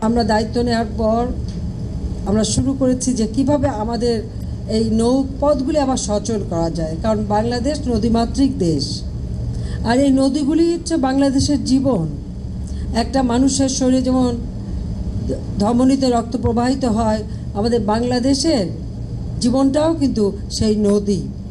আমরা দায়িত্ব নেওয়ার পর আমরা শুরু করেছি যে কিভাবে আমাদের এই নৌপথগুলি আবার সচল করা যায়, কারণ বাংলাদেশ নদীমাতৃক দেশ, আর এই নদীগুলি হচ্ছে বাংলাদেশের জীবন। একটা মানুষের শরীরে যেমন ধমনীতে রক্ত প্রবাহিত হয়, আমাদের বাংলাদেশের জীবনটাও কিন্তু সেই নদী।